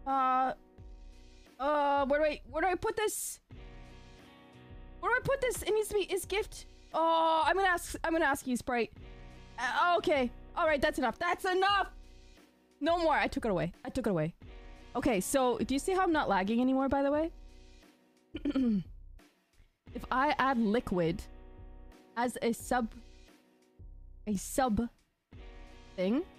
Where do I put this? Where do I put this? It needs to be is gift. Oh, I'm gonna ask you, Sprite. Okay. All right, that's enough. That's enough. No more. I took it away. I took it away. Okay, so do you see how I'm not lagging anymore, by the way? If I add liquid as a sub thing,